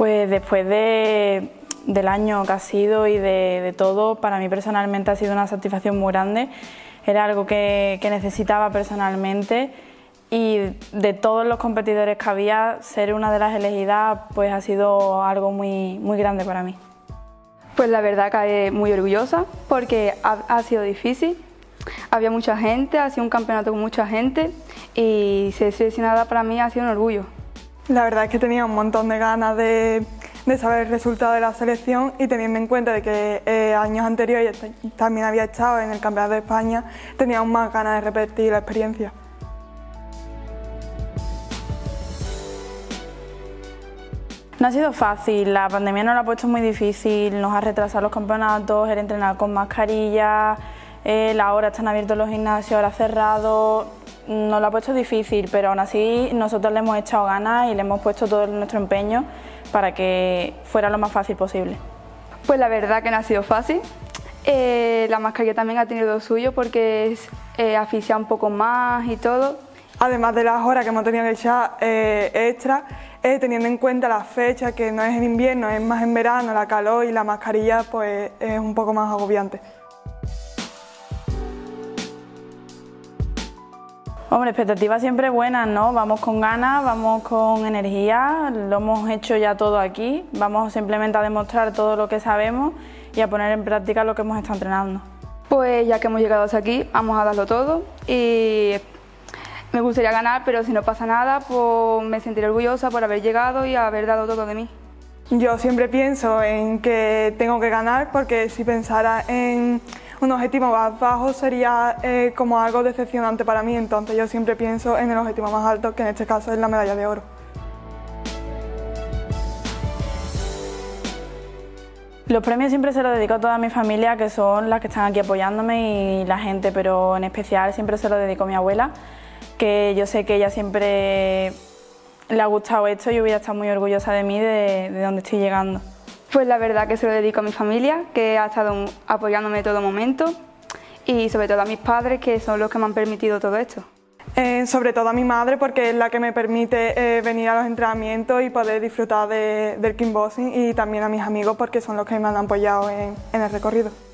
Pues después del año que ha sido y de todo, para mí personalmente ha sido una satisfacción muy grande. Era algo que necesitaba personalmente y de todos los competidores que había, ser una de las elegidas pues ha sido algo muy grande para mí. Pues la verdad que muy orgullosa porque ha sido difícil, había mucha gente, ha sido un campeonato con mucha gente y ser seleccionada para mí ha sido un orgullo. La verdad es que tenía un montón de ganas de saber el resultado de la selección y teniendo en cuenta de que años anteriores también había estado en el Campeonato de España, tenía aún más ganas de repetir la experiencia. No ha sido fácil, la pandemia nos lo ha puesto muy difícil, nos ha retrasado los campeonatos, el entrenar con mascarilla, ahora están abiertos los gimnasios, ahora cerrados, nos lo ha puesto difícil, pero aún así nosotros le hemos echado ganas y le hemos puesto todo nuestro empeño para que fuera lo más fácil posible. Pues la verdad que no ha sido fácil, la mascarilla también ha tenido lo suyo porque asfixia un poco más y todo. Además de las horas que hemos tenido que echar extra, teniendo en cuenta la fecha, que no es en invierno, es más en verano, la calor y la mascarilla pues es un poco más agobiante. Hombre, expectativas siempre buenas, ¿no? Vamos con ganas, vamos con energía, lo hemos hecho ya todo aquí, vamos simplemente a demostrar todo lo que sabemos y a poner en práctica lo que hemos estado entrenando. Pues ya que hemos llegado hasta aquí, vamos a darlo todo y me gustaría ganar, pero si no pasa nada, pues me sentiré orgullosa por haber llegado y haber dado todo de mí. Yo siempre pienso en que tengo que ganar porque si pensara en un objetivo más bajo sería como algo decepcionante para mí, entonces yo siempre pienso en el objetivo más alto, que en este caso es la medalla de oro. Los premios siempre se los dedico a toda mi familia, que son las que están aquí apoyándome y la gente, pero en especial siempre se lo dedico a mi abuela, que yo sé que ella siempre le ha gustado esto y hubiera estado muy orgullosa de mí, de donde estoy llegando. Pues la verdad que se lo dedico a mi familia, que ha estado apoyándome en todo momento, y sobre todo a mis padres, que son los que me han permitido todo esto. Sobre todo a mi madre, porque es la que me permite venir a los entrenamientos y poder disfrutar del kickboxing, y también a mis amigos, porque son los que me han apoyado en el recorrido.